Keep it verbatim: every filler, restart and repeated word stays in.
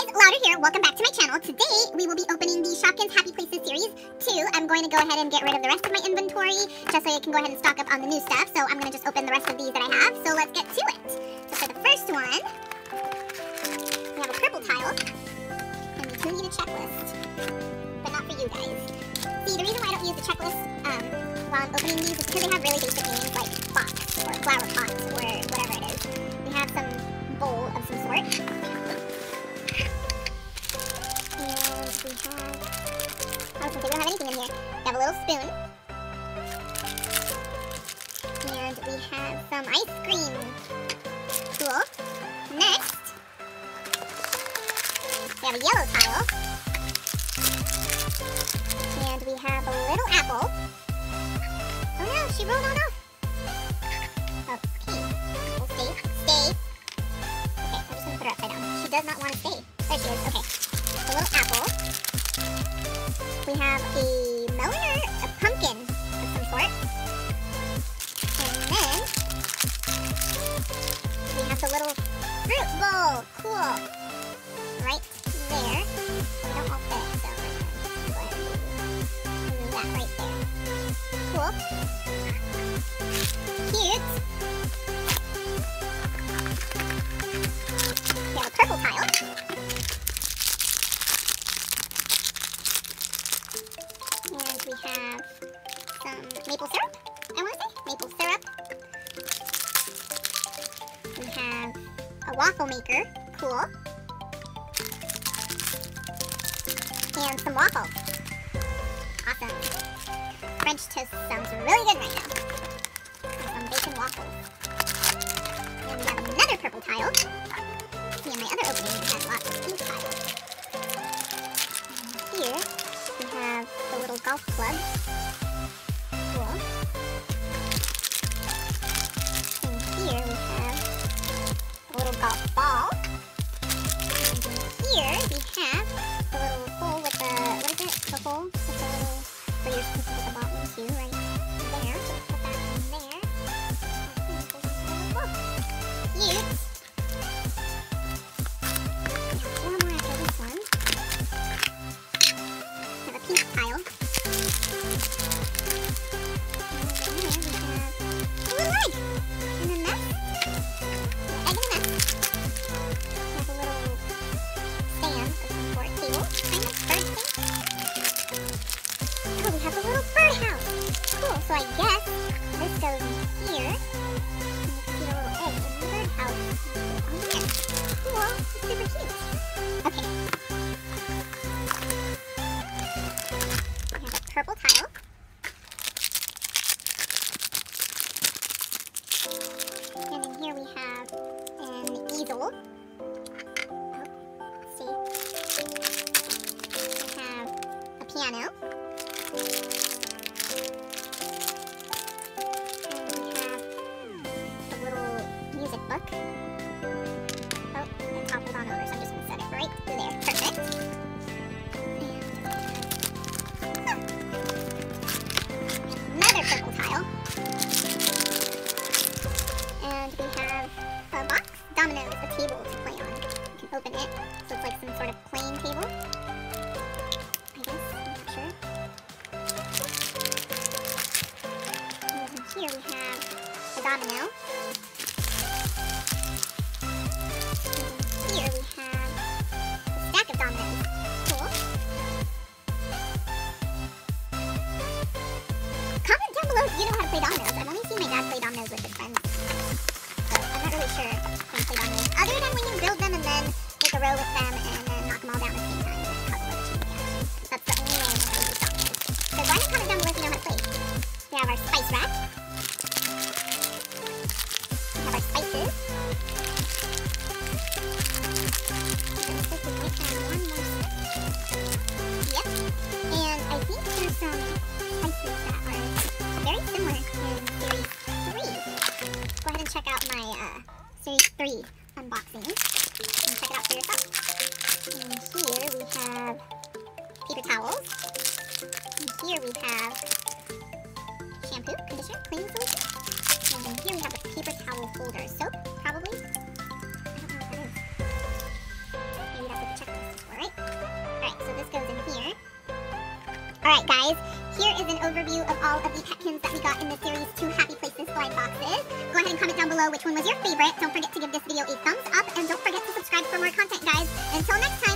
Louder here. Welcome back to my channel. Today we will be opening the Shopkins Happy Places series two. I'm going to go ahead and get rid of the rest of my inventory just so I can go ahead and stock up on the new stuff. So I'm going to just open the rest of these that I have. So let's get to it. So for the first one, we have a purple tile. And we do need a checklist, but not for you guys. See, the reason why I don't use the checklist um, while I'm opening these is because they have really basic names like box or flower pot or whatever it is. We have some bowl of some sort. We have, I was gonna say we don't have anything in here. We have a little spoon. And we have some ice cream. Cool. Next, we have a yellow tile. And we have a little apple. Oh no, she rolled on off. Okay, we'll stay. Stay. Okay, I'm just gonna put her upside down. She does not want to stay. There she is. Okay. A little apple. We have a melon or a pumpkin of some sort. And then we have the little fruit bowl. Cool. Right there. We don't all fit, so we're going to go ahead and move that right there. Cool. Cute. We have a purple tile. And we have some maple syrup, I want to say. Maple syrup. We have a waffle maker. Cool. And some waffles. Awesome. French toast sounds really good right now. Some bacon waffles. And we have another purple tile. See, in my other opening, we had lots of pink tiles. And here, we have the little golf club. Cool. And here we have the little golf ball. And in here we have the little hole with the, what is it? The hole with the little, where you're supposed to put the ball into, right there. So put that in there. Cute. Four more after this one. We have a pink tile. And then we have a little egg in a nest. An egg in a nest. We have a little stand of some sort, table, kind of bird thing. Oh, we have a little birdhouse. Cool. So I guess this goes in here. And you can see the little egg in the birdhouse on there. Cool. It's super cute. Okay. We have a purple tile. And in here we have an easel. Oh, let's see. We have a piano. And we have a little music book. Oh, it toppled on over, so I'm just going to set it right through there. Perfect. Another purple tile. And we have a box, dominoes, a table to play on. You can open it, so it's like some sort of playing table. I guess, I'm not sure. And then here we have a domino. And here we have a stack of dominoes. Cool. Comment down below if you know how to play dominoes. I've only seen my dad play dominoes with his friends. So I'm not really sure how to play dominoes. Other than when you build them and then make a row with them and then knock them all down at the same time. That's how the chain reaction. That's the only way I know how to do dominoes. So go ahead and comment down below if you know how to play. We have our spice rack. We have our spices. And it looks like we might have one more step. Yep. And I think there's some spices that are very similar in Series three. Go ahead and check out my uh, Series three unboxing and check it out for yourself. And here we have paper towels. And here we have shampoo, conditioner, cleaning solution. And then here we have a paper towel holder. Soap, probably. I don't know what that is. Maybe that's what the checklist Alright guys, here is an overview of all of the Petkins that we got in the series two Happy Places blind boxes. Go ahead and comment down below which one was your favorite. Don't forget to give this video a thumbs up, and don't forget to subscribe for more content, guys. Until next time.